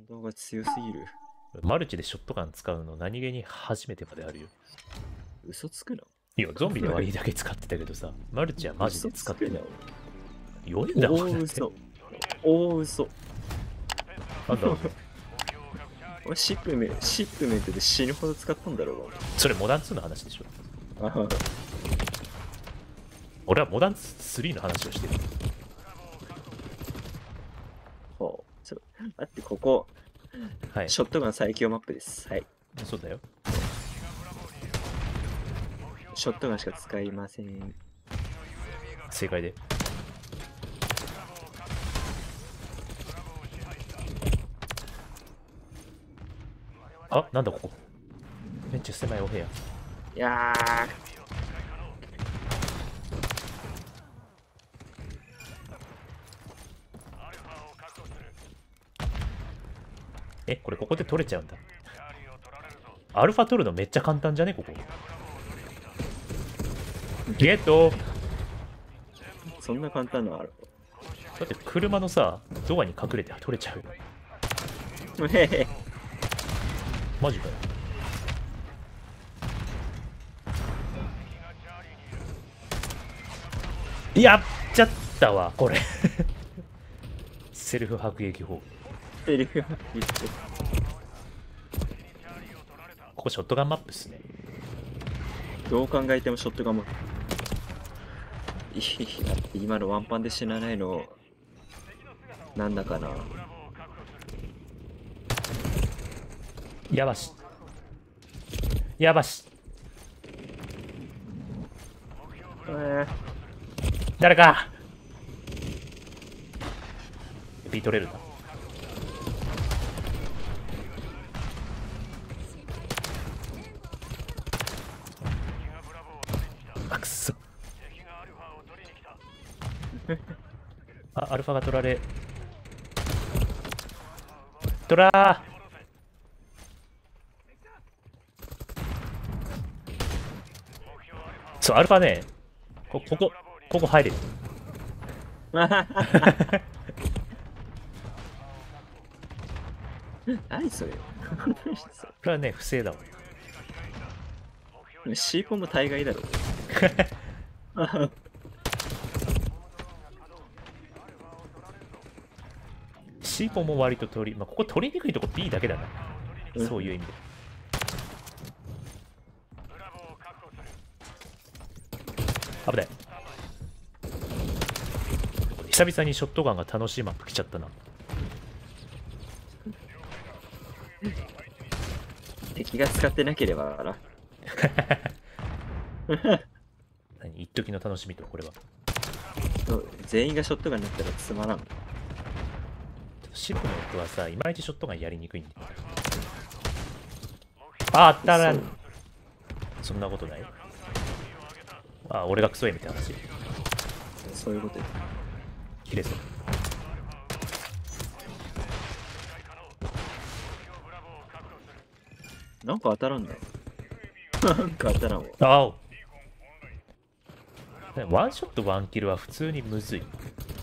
動が強すぎる。 マルチでショットガン使うの何気に初めてまであるよ。 嘘つくな。 いや、ゾンビで割りだけ使ってたけどさ、マルチはマジで使ってない。 嘘つ弱いんくな。 だもんね。 大嘘。大嘘。 なんだろう。 俺シップメントで死ぬほど使ったんだろうが。 それモダン2の話でしょ。 あ俺はモダン3の話をしてる。 ほう。待って、ここ、 はい。 ショットガン最強マップです。はい。 そうだよ。 ショットガンしか使いません。 正解で。あ、なんだここ。めっちゃ狭いお部屋。 いやえ、これここで取れちゃうんだ。アルファ取るのめっちゃ簡単じゃねここ。ゲット。 そんな簡単なのある。 だって車のさ、ドアに隠れて取れちゃうよ。 へへ。 マジかよ。やっちゃったわ、これ。セルフ迫撃砲。 セリフ言ってここショットガンマップっすね。 どう考えてもショットガンも。いや、今のワンパンで死なないの、なんだかな。 やばし。やばし。誰かビートれるな。あ、くそ。あ、アルファが取られ。トラー。そう、アルファね、ここ入れる。 何それ。 これはね、不正だわ。 シーポンも大概だろ。 シーポンも割と取り、まあ、ここ取りにくいとこ B だけだな。そういう意味で。危ない。久々にショットガンが楽しいマップ来ちゃったな。 敵が使ってなければな。 何一時の楽しみと、これは。 全員がショットガンになったらつまらん。 シルクの音はさ、いまいちショットガンやりにくいんだよ。あったら、そんなことない。あ、俺がクソやみたいな話。 そういうことよ。 切れそう。 なんか当たらんだ。なんか当たらんわ。 あお。ワンショットワンキルは普通にむずい。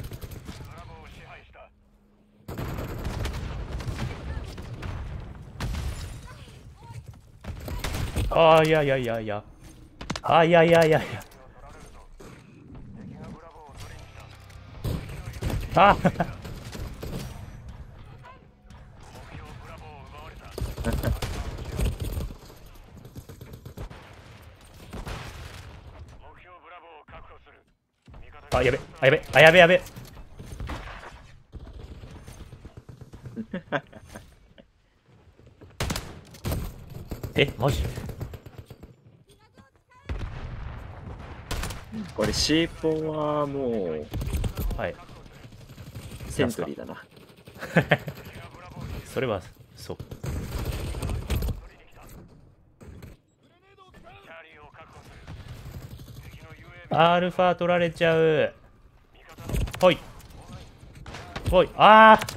ああ、いやいやいやいや。ああ、いやいやいやいや。ああ、やべ、あ、やべ、あ、やべやべ。え、マジ？ これシーポンはもうはい。 セントリーだな。 それは、そう。アルファ取られちゃう。ほい。ほい。ああ。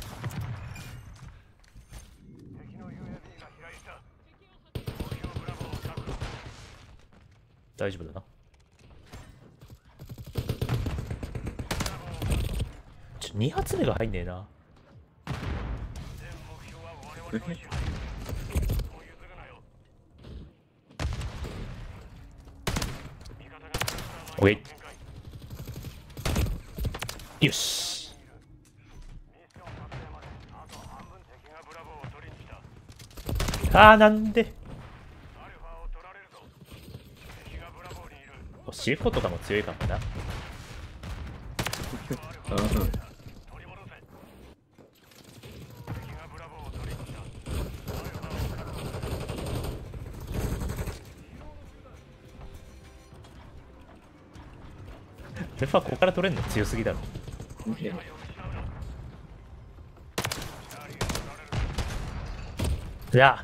大丈夫だな。2発目が入んねえな。 オッケー。よし。あー、なんでシフトとかも強いかもな。レファここから取れんの強すぎだろ。いや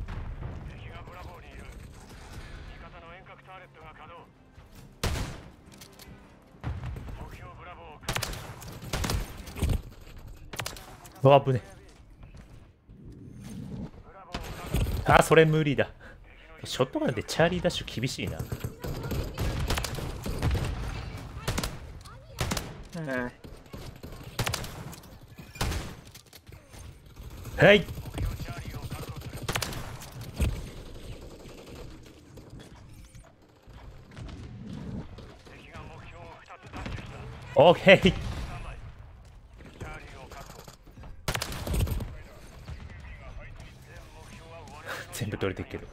うわ、危ね。あ、それ無理だ。ショットガンでチャーリーダッシュ厳しいな。はい。オッケー。全部取れてるけど。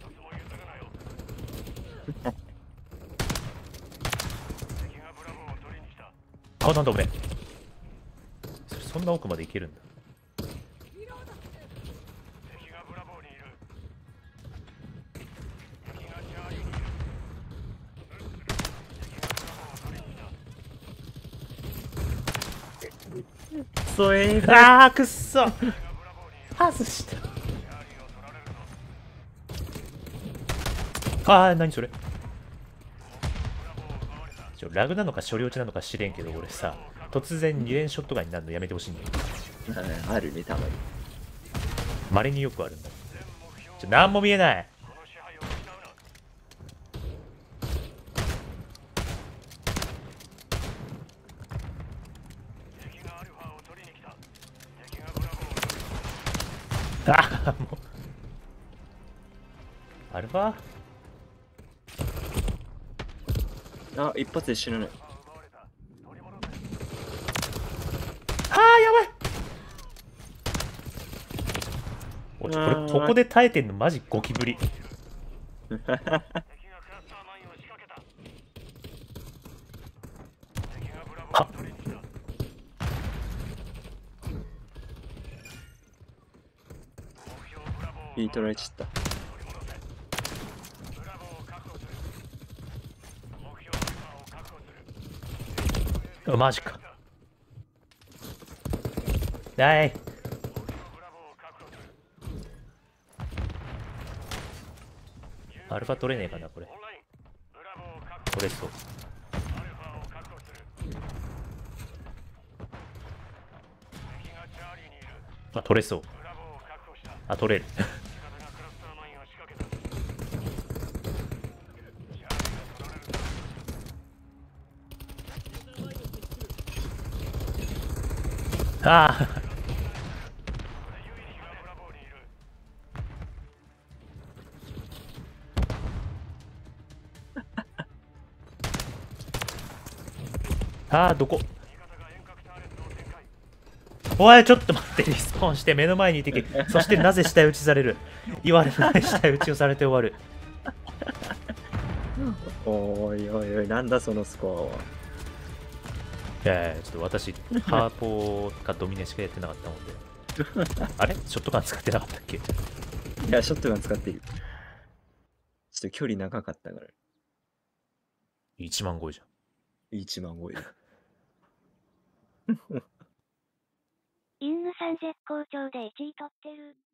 あ、なんだおめえ。そんな奥まで行けるんだ。 それあー、くっそ外した。あー、何それ。ラグなのか処理落ちなのか知れんけど、俺さ、突然2連ショットガンになるのやめてほしいんだよ。 あるね、たまに。 まれによくあるんだ。なんも見えない。あ、もうアルファ。 あ、一発で死ぬね。 あー、やばい。これここで耐えてんのマジゴキブリ。はっ、 いい取られちゃった。 マジか。ない。アルファ取れねえかな、これ。取れそう。あ、取れそう。あ、取れる。ああ。ああ、どこ。おい、ちょっと待って、リスポーンして目の前にいてけ。そしてなぜ下打ちされる。言われない下打ちをされて終わる。 おいおいおい、なんだそのスコいやいや、ちょっと私、ハーポーかドミネしかやってなかったもんで。あれショットガン使ってなかったっけ。 ア。いや、ショットガン使ってる。ちょっと距離長かったから。 1万超えじゃん。 1万超える。 インヌさん絶好調で1位取ってる。